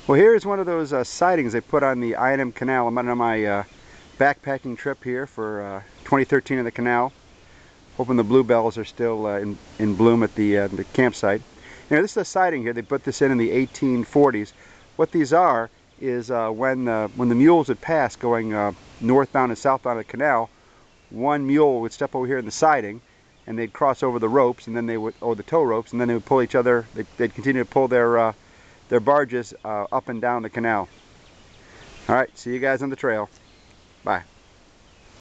Well, here's one of those sidings they put on the I&M Canal. I'm on my backpacking trip here for 2013 in the canal. Hoping the bluebells are still in bloom at the campsite. You know, this is a siding here. They put this in the 1840s. What these are is when the mules would pass going northbound and southbound of the canal, one mule would step over here in the siding, and they'd cross over the ropes, and then they would, or the tow ropes, and then they would pull each other. They'd continue to pull their barges up and down the canal. All right, see you guys on the trail. Bye.